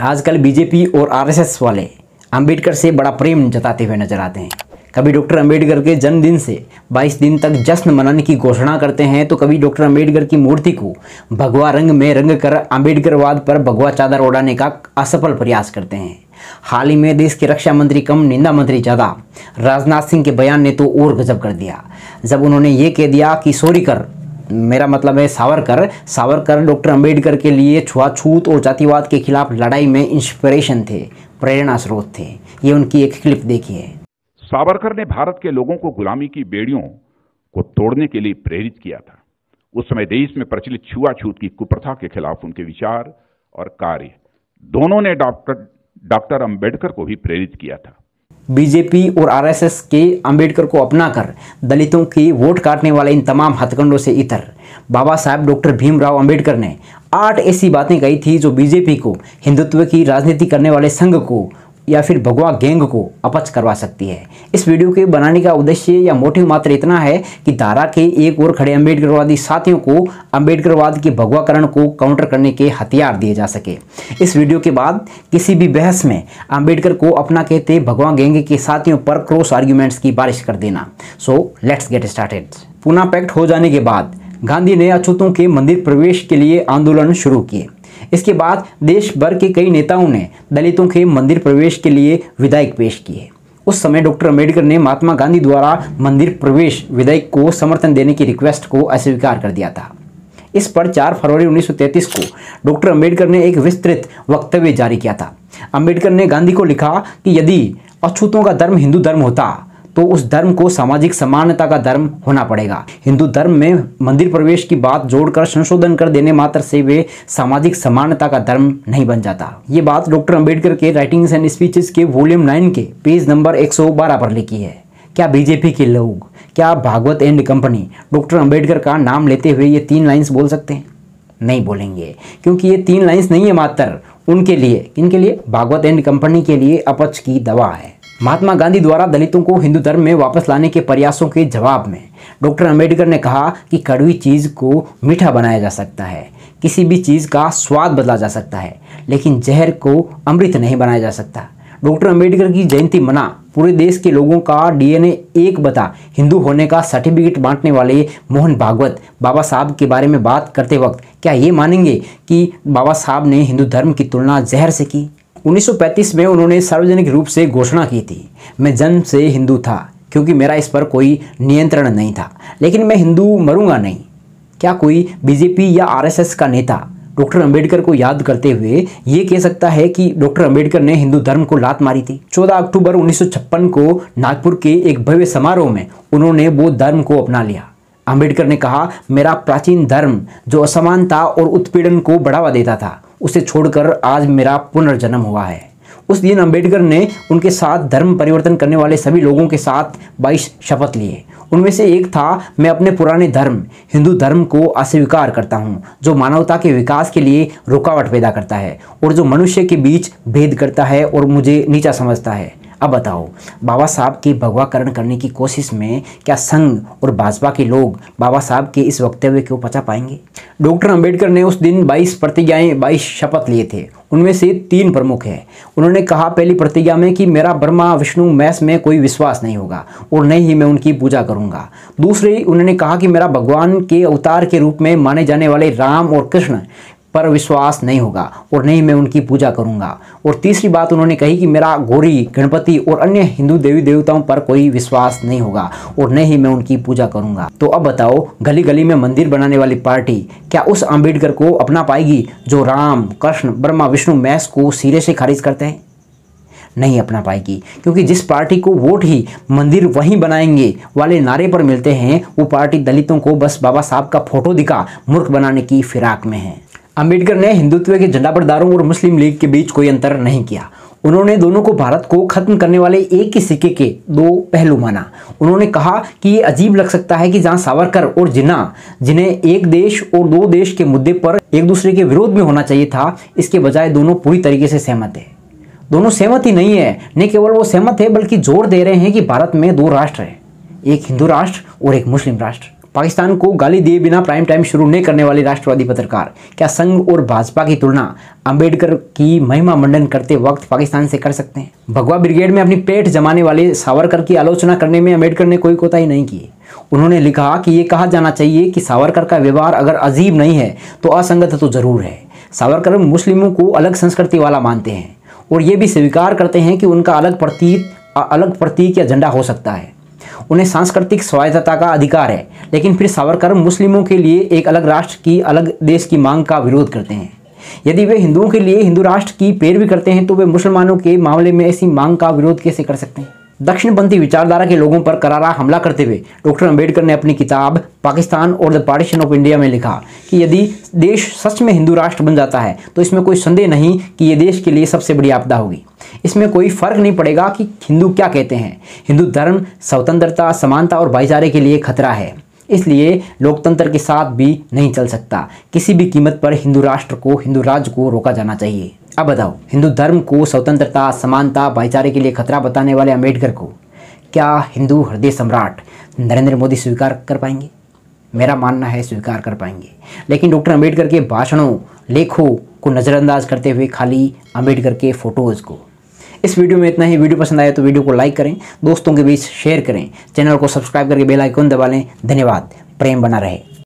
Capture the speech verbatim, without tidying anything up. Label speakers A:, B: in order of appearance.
A: आजकल बीजेपी और आरएसएस वाले अंबेडकर से बड़ा प्रेम जताते हुए नजर आते हैं। कभी डॉक्टर अंबेडकर के जन्मदिन से बाईस दिन तक जश्न मनाने की घोषणा करते हैं, तो कभी डॉक्टर अंबेडकर की मूर्ति को भगवा रंग में रंग कर अंबेडकरवाद पर भगवा चादर ओढ़ाने का असफल प्रयास करते हैं। हाल ही में देश के रक्षा मंत्री कम निंदा मंत्री ज़्यादा राजनाथ सिंह के बयान ने तो और गजब कर दिया, जब उन्होंने ये कह दिया कि सॉरी कर, मेरा मतलब है सावरकर सावरकर डॉक्टर अंबेडकर के लिए छुआछूत और जातिवाद के खिलाफ लड़ाई में इंस्पिरेशन थे, प्रेरणा स्रोत थे। ये उनकी एक क्लिप देखिए।
B: सावरकर ने भारत के लोगों को गुलामी की बेड़ियों को तोड़ने के लिए प्रेरित किया था। उस समय देश में प्रचलित छुआछूत की कुप्रथा के खिलाफ उनके विचार और कार्य दोनों ने डॉक्टर डॉक्टर अंबेडकर को भी प्रेरित किया था।
A: बीजेपी और आरएसएस के अंबेडकर को अपनाकर दलितों की वोट काटने वाले इन तमाम हथकंडों से इतर बाबा साहब डॉक्टर भीमराव अंबेडकर ने आठ ऐसी बातें कही थी जो बीजेपी को, हिंदुत्व की राजनीति करने वाले संघ को या फिर भगवा गैंग को अपच करवा सकती है। इस वीडियो के बनाने का उद्देश्य या मोटिव मात्र इतना है कि धारा के एक और खड़े अंबेडकरवादी साथियों को अंबेडकरवाद के भगवाकरण को काउंटर करने के हथियार दिए जा सके। इस वीडियो के बाद किसी भी बहस में अंबेडकर को अपना कहते भगवा गैंग के साथियों पर क्रॉस आर्ग्यूमेंट्स की बारिश कर देना। So let's get started. Poona Pact हो जाने के बाद गांधी ने अछूतों के मंदिर प्रवेश के लिए आंदोलन शुरू किए। इसके बाद देश भर के कई नेताओं ने दलितों के मंदिर प्रवेश के लिए विधायक पेश किए। उस समय डॉक्टर अंबेडकर ने महात्मा गांधी द्वारा मंदिर प्रवेश विधायक को समर्थन देने की रिक्वेस्ट को अस्वीकार कर दिया था। इस पर चार फरवरी उन्नीस सौ तैंतीस को डॉक्टर अंबेडकर ने एक विस्तृत वक्तव्य जारी किया था। अंबेडकर ने गांधी को लिखा कि यदि अछूतों का धर्म हिंदू धर्म होता तो उस धर्म को सामाजिक समानता का धर्म होना पड़ेगा। हिंदू धर्म में मंदिर प्रवेश की बात जोड़कर संशोधन कर देने मात्र से वे सामाजिक समानता का धर्म नहीं बन जाता। ये बात डॉक्टर अंबेडकर के राइटिंग्स एंड स्पीचेस के वॉल्यूम नाइन के पेज नंबर एक सौ बारह पर लिखी है। क्या बीजेपी के लोग, क्या Bhagwat and company doctor Ambedkar का नाम लेते हुए ये तीन लाइन्स बोल सकते हैं? नहीं बोलेंगे, क्योंकि ये तीन लाइन्स नहीं है मात्र उनके लिए, किनके लिए? भागवत एंड कंपनी के लिए अपच की दवा है। महात्मा गांधी द्वारा दलितों को हिंदू धर्म में वापस लाने के प्रयासों के जवाब में डॉक्टर अंबेडकर ने कहा कि कड़वी चीज़ को मीठा बनाया जा सकता है, किसी भी चीज़ का स्वाद बदला जा सकता है, लेकिन जहर को अमृत नहीं बनाया जा सकता। डॉक्टर अंबेडकर की जयंती मना पूरे देश के लोगों का डीएनए एक बता हिंदू होने का सर्टिफिकेट बांटने वाले मोहन भागवत बाबा साहब के बारे में बात करते वक्त क्या ये मानेंगे कि बाबा साहब ने हिंदू धर्म की तुलना जहर से की? उन्नीस सौ पैंतीस में उन्होंने सार्वजनिक रूप से घोषणा की थी, मैं जन्म से हिंदू था क्योंकि मेरा इस पर कोई नियंत्रण नहीं था, लेकिन मैं हिंदू मरूंगा नहीं। क्या कोई बीजेपी या आरएसएस का नेता डॉक्टर अंबेडकर को याद करते हुए ये कह सकता है कि डॉक्टर अंबेडकर ने हिंदू धर्म को लात मारी थी? चौदह अक्टूबर उन्नीस सौ छप्पन को नागपुर के एक भव्य समारोह में उन्होंने बौद्ध धर्म को अपना लिया। अंबेडकर ने कहा, मेरा प्राचीन धर्म जो असमानता और उत्पीड़न को बढ़ावा देता था उसे छोड़कर आज मेरा पुनर्जन्म हुआ है। उस दिन अंबेडकर ने उनके साथ धर्म परिवर्तन करने वाले सभी लोगों के साथ बाईस शपथ लिए। उनमें से एक था, मैं अपने पुराने धर्म हिंदू धर्म को अस्वीकार करता हूँ, जो मानवता के विकास के लिए रुकावट पैदा करता है और जो मनुष्य के बीच भेद करता है और मुझे नीचा समझता है। अब बताओ, बाबा साहब के भगवाकरण करने की कोशिश में क्या संघ और भाजपा के लोग बाबा साहब के इस वक्तव्य को पचा पाएंगे? डॉक्टर अंबेडकर ने उस दिन बाईस प्रतिज्ञाएं बाईस शपथ लिए थे। उनमें से तीन प्रमुख है। उन्होंने कहा पहली प्रतिज्ञा में कि मेरा ब्रह्मा विष्णु महेश में कोई विश्वास नहीं होगा और न ही मैं उनकी पूजा करूंगा। दूसरी, उन्होंने कहा कि मेरा भगवान के अवतार के रूप में माने जाने वाले राम और कृष्ण पर विश्वास नहीं होगा और नहीं मैं उनकी पूजा करूंगा। और तीसरी बात उन्होंने कही कि मेरा गौरी, गणपति और अन्य हिंदू देवी देवताओं पर कोई विश्वास नहीं होगा और न ही मैं उनकी पूजा करूंगा। तो अब बताओ, गली गली में मंदिर बनाने वाली पार्टी क्या उस अंबेडकर को अपना पाएगी जो राम, कृष्ण, ब्रह्मा, विष्णु, महेश को सिरे से खारिज करते हैं? नहीं अपना पाएगी, क्योंकि जिस पार्टी को वोट ही मंदिर वहीं बनाएंगे वाले नारे पर मिलते हैं, वो पार्टी दलितों को बस बाबा साहब का फोटो दिखा मूर्ख बनाने की फिराक में है। अंबेडकर ने हिंदुत्व के झंडाबरदारों और मुस्लिम लीग के बीच कोई अंतर नहीं किया। उन्होंने दोनों को भारत को खत्म करने वाले एक ही सिक्के के दो पहलू माना। उन्होंने कहा कि ये अजीब लग सकता है कि जहां सावरकर और जिन्ना, जिन्हें एक देश और दो देश के मुद्दे पर एक दूसरे के विरोध में होना चाहिए था, इसके बजाय दोनों पूरी तरीके से सहमत है। दोनों सहमत ही नहीं है, न केवल वो सहमत है बल्कि जोर दे रहे हैं कि भारत में दो राष्ट्र है, एक हिंदू राष्ट्र और एक मुस्लिम राष्ट्र। पाकिस्तान को गाली दिए बिना प्राइम टाइम शुरू नहीं करने वाले राष्ट्रवादी पत्रकार क्या संघ और भाजपा की तुलना अंबेडकर की महिमा मंडन करते वक्त पाकिस्तान से कर सकते हैं? भगवा ब्रिगेड में अपनी पेट जमाने वाले सावरकर की आलोचना करने में अंबेडकर ने कोई कोताही नहीं की। उन्होंने लिखा कि ये कहा जाना चाहिए कि सावरकर का व्यवहार अगर अजीब नहीं है तो असंगत तो जरूर है। सावरकर मुस्लिमों को अलग संस्कृति वाला मानते हैं और ये भी स्वीकार करते हैं कि उनका अलग प्रतीक अलग प्रतीक या झंडा हो सकता है। उन्हें सांस्कृतिक स्वायत्तता का अधिकार है, लेकिन फिर सावरकर मुस्लिमों के लिए एक अलग राष्ट्र की अलग देश की मांग का विरोध करते हैं। यदि वे हिंदुओं के लिए हिंदू राष्ट्र की पैरवी करते हैं तो वे मुसलमानों के मामले में ऐसी मांग का विरोध कैसे कर सकते हैं? दक्षिणपंथी विचारधारा के लोगों पर करारा हमला करते हुए डॉक्टर अंबेडकर ने अपनी किताब पाकिस्तान और द पार्टीशन ऑफ इंडिया में लिखा कि यदि देश सच में हिंदू राष्ट्र बन जाता है तो इसमें कोई संदेह नहीं कि यह देश के लिए सबसे बड़ी आपदा होगी। इसमें कोई फर्क नहीं पड़ेगा कि हिंदू क्या कहते हैं। हिंदू धर्म स्वतंत्रता, समानता और भाईचारे के लिए खतरा है, इसलिए लोकतंत्र के साथ भी नहीं चल सकता। किसी भी कीमत पर हिंदू राष्ट्र को, हिंदू राज्य को रोका जाना चाहिए। अब बताओ, हिंदू धर्म को स्वतंत्रता, समानता, भाईचारे के लिए खतरा बताने वाले अंबेडकर को क्या हिंदू हृदय सम्राट नरेंद्र मोदी स्वीकार कर पाएंगे? मेरा मानना है स्वीकार कर पाएंगे। लेकिन डॉक्टर अंबेडकर के भाषणों, लेखों को नज़रअंदाज करते हुए खाली अंबेडकर के फोटोज़ को। इस वीडियो में इतना ही। वीडियो पसंद आए तो वीडियो को लाइक करें, दोस्तों के बीच शेयर करें, चैनल को सब्सक्राइब करके बेल आइकन दबा लें। धन्यवाद। प्रेम बना रहे।